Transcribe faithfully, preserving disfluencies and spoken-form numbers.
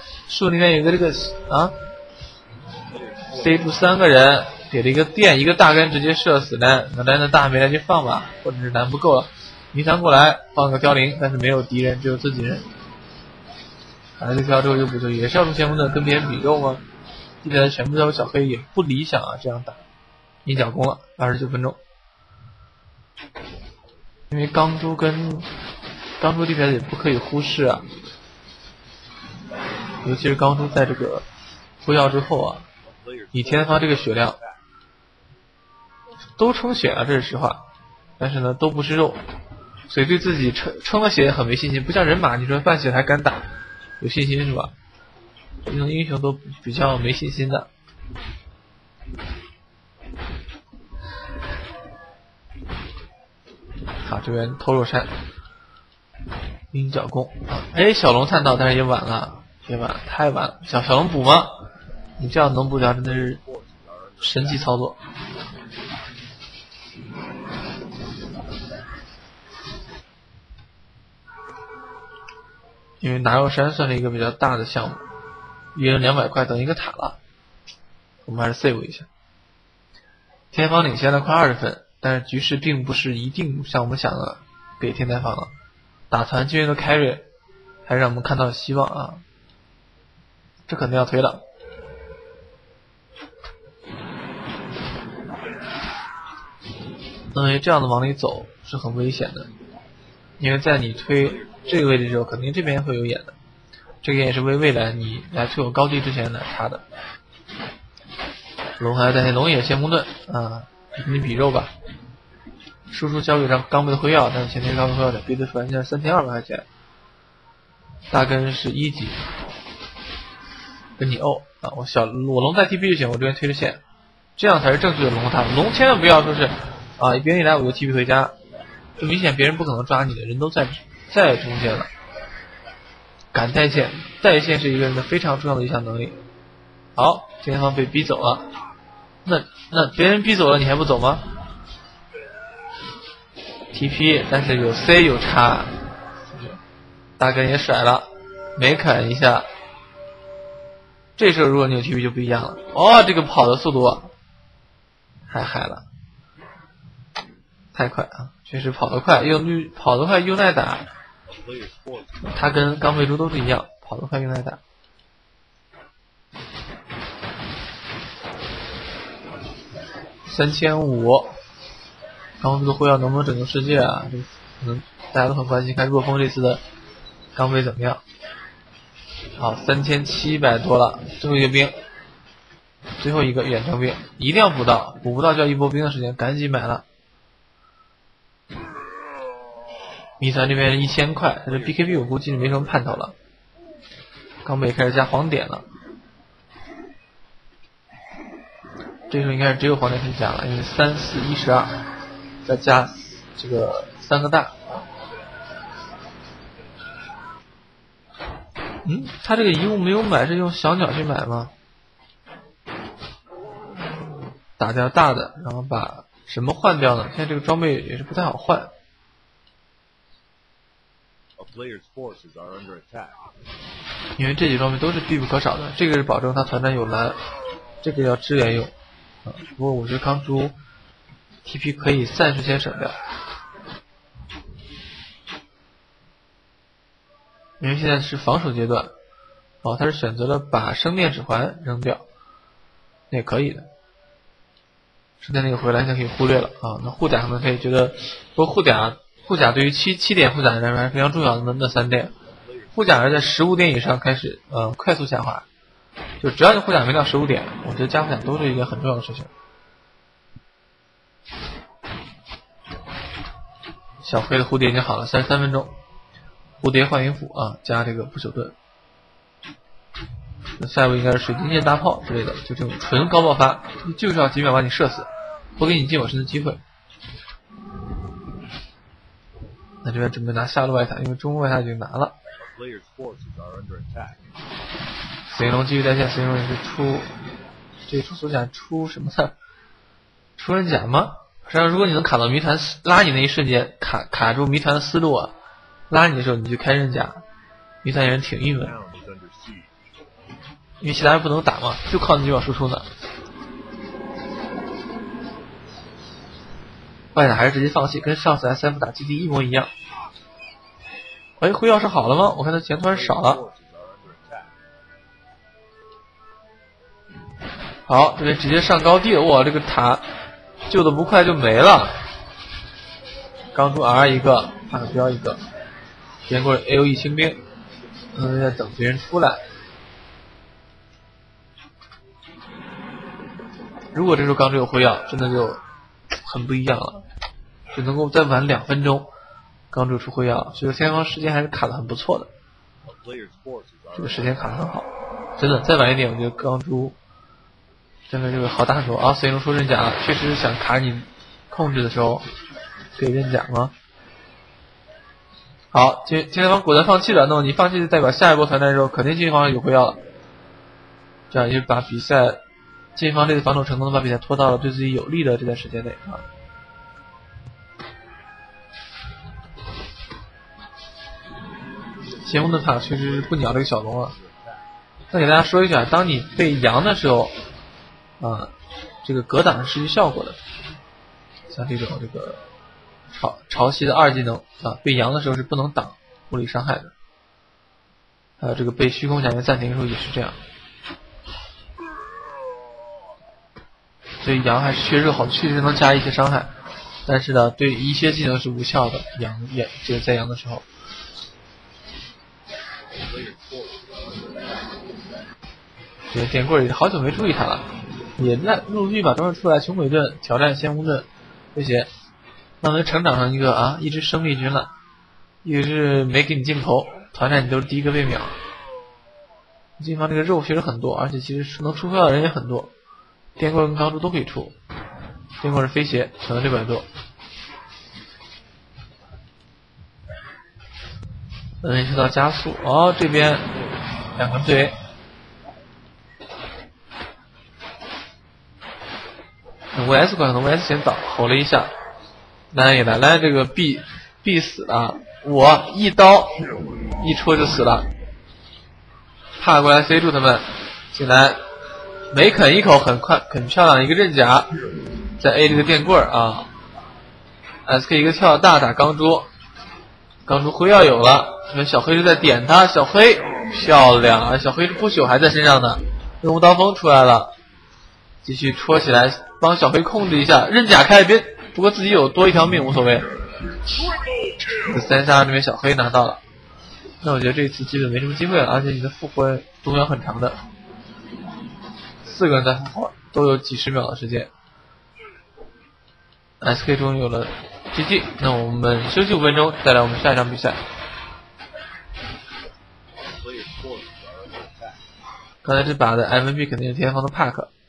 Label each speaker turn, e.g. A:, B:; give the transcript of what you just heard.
A: 树里面有个这个啊，塞住三个人，给了一个电，一个大根直接射死蓝，那蓝的大没来及放吧，或者是蓝不够了，迷团过来放个凋零，但是没有敌人，只有自己人。打了这条之后又补救，也是要出先锋的，跟别人比肉吗？地铁的全部都有小黑也不理想啊，这样打。你角攻了，二十九分钟。因为钢珠跟钢珠地铁也不可以忽视啊，尤其是钢珠在这个服药之后啊，以前方这个血量都充血了，这是实话，但是呢都不是肉，所以对自己撑撑了血很没信心，不像人马，你说半血还敢打，有信心是吧？这种英雄都比较没信心的。好，这边偷肉山鹰角攻啊，哎，小龙探到，但是也晚了，也晚，太晚了。小小龙补吗？你这样能补掉，真的是神奇操作。因为拿肉山算是一个比较大的项目，一人两百块等一个塔了，我们还是 save 一下。天方领先了快二十分。但是局势并不是一定像我们想的给天台方了，打团军的凯瑞还让我们看到了希望啊！这肯定要推了。因为这样的往里走是很危险的，因为在你推这个位置的时候，肯定这边会有眼的，这个眼也是为未来你来推我高地之前来插的。龙还要带龙野先锋盾啊，跟你比肉吧。输出交给张钢杯的辉耀，但是前天钢杯辉耀得逼得出来，现在三千二百块钱。大根是一级，跟你哦啊！我小我龙在 T P 就行，我这边推着线，这样才是正确的龙塔。龙千万不要说是啊，别人一来我就 T P 回家，这明显别人不可能抓你的，人都在在中间了。敢带线，带线是一个人的非常重要的一项能力。好，前方被逼走了，那那别人逼走了，你还不走吗？T P， 但是有 C 有叉，大根也甩了，没砍一下。这时候如果你有 T P 就不一样了。哦，这个跑的速度太嗨了，太快啊！确实跑得快，用绿跑得快又耐打。他跟钢背猪都是一样，跑得快又耐打。三千五。钢杯的辉耀能不能拯救世界啊？这可能大家都很关心，看若风这次的钢杯怎么样。好，三千七百多了，最后一个兵，最后一个远程兵，一定要补到，补不到就要一波兵的时间，赶紧买了。迷团这边一千块，但是 B K B 我估计没什么盼头了。钢杯开始加黄点了，这时候应该是只有黄点可以加了，因为三四一十二。再加这个三个大，嗯，他这个遗物没有买，是用小鸟去买吗？打掉大的，然后把什么换掉呢？现在这个装备也是不太好换。因为这几装备都是必不可少的，这个是保证他团战有蓝，这个要支援用。啊，不过我觉得钢珠T P 可以暂时先省掉，因为现在是防守阶段。哦，他是选择了把生电指环扔掉，那也可以的。生电那个回来现在可以忽略了啊。那护甲可能可以觉得，不过护甲护甲对于七七点护甲来说还是非常重要的。那那三点护甲是在十五点以上开始呃快速下滑，就只要你护甲没到十五点，我觉得加护甲都是一件很重要的事情。小黑的蝴蝶已经好了，三十三分钟，蝴蝶幻影斧啊，加这个不朽盾。那下一步应该是水晶剑大炮之类的，就这种纯高爆发，就是要几秒把你射死，不给你近我身的机会。那这边准备拿下路外塔，因为中路外塔已经拿了。死灵龙继续在线，死灵龙也是出，这出锁甲出什么的？出刃甲吗？实际上，如果你能卡到谜团拉你那一瞬间，卡卡住谜团的思路啊，拉你的时候你就开刃甲，谜团也是挺郁闷。 因为其他人不能打嘛，就靠你这把输出呢。外打还是直接放弃，跟上次 S F 打 G D 一模一样。哎，灰曜是好了吗？我看他钱突然少了。好，这边直接上高地了，哇，这个塔救的不快就没了。刚出 R 一个，帕克标一个，结果 A O E 清兵，嗯，在等别人出来。如果这时候刚只有灰曜，真的就很不一样了，只能够再晚两分钟，刚只出灰曜，所以天方时间还是卡的很不错的，这个时间卡的很好，真的再晚一点，我觉得刚珠真的这个好打很多啊！所以能说刃甲了，确实想卡你控制的时候给刃甲吗？好，金金天方果断放弃了，那么你放弃就代表下一波团战的时候肯定金天方有灰曜了，这样也把比赛金天方这次防守成功的把比赛拖到了对自己有利的这段时间内啊。先锋的塔确实是不鸟这个小龙啊。那给大家说一下，当你被阳的时候啊，这个格挡是失去效果的，像这种这个潮潮汐的二技能啊，被阳的时候是不能挡物理伤害的。还有这个被虚空假面暂停的时候也是这样。所以阳还是确实好，确实能加一些伤害，但是呢，对一些技能是无效的。阳也就是在阳的时候。这个电棍也好久没注意他了，也在陆续把招式出来，穷鬼盾挑战先锋盾这些，慢慢成长成一个啊一支生力军了，一直是没给你镜头，团战你都是第一个被秒。金方这个肉确实很多，而且其实能出票的人也很多，电棍跟钢珠都可以出，电棍是飞鞋，可能六百多。嗯，是到加速哦，这边两个队。V S 可能 V S 先倒，吼了一下，蓝也来，蓝这个必必死了，我一刀一戳就死了，怕过来 C 住他们，进来每啃一口很快很漂亮的一个刃甲，再 A 这个电棍啊 ，S K 一个跳大打钢珠，钢珠灰曜有了，这边小黑是在点他，小黑漂亮啊，小黑是不朽还在身上呢，用无刀锋出来了，继续戳起来。帮小黑控制一下，刃甲开一边，不过自己有多一条命无所谓。三杀这边小黑拿到了，那我觉得这次基本没什么机会了，而且你的复活总要很长的，四个人在复活都有几十秒的时间。S K 终于有了 G G， 那我们休息五分钟，再来我们下一场比赛。刚才这把的 M V P 肯定是天方的帕克。